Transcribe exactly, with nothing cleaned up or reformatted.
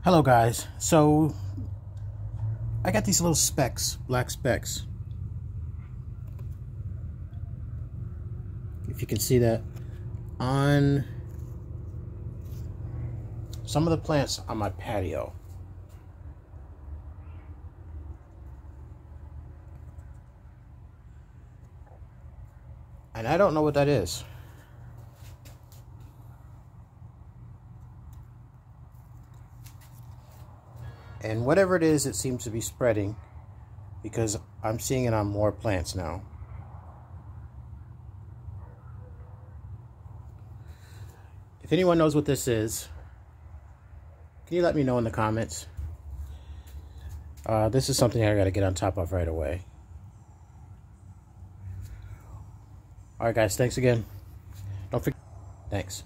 Hello guys, so I got these little specks, black specks. If you can see that on some of the plants on my patio. And I don't know what that is. And whatever it is, it seems to be spreading because I'm seeing it on more plants now. If anyone knows what this is, can you let me know in the comments? Uh, this is something I gotta get on top of right away. Alright guys, thanks again. Don't forget, thanks.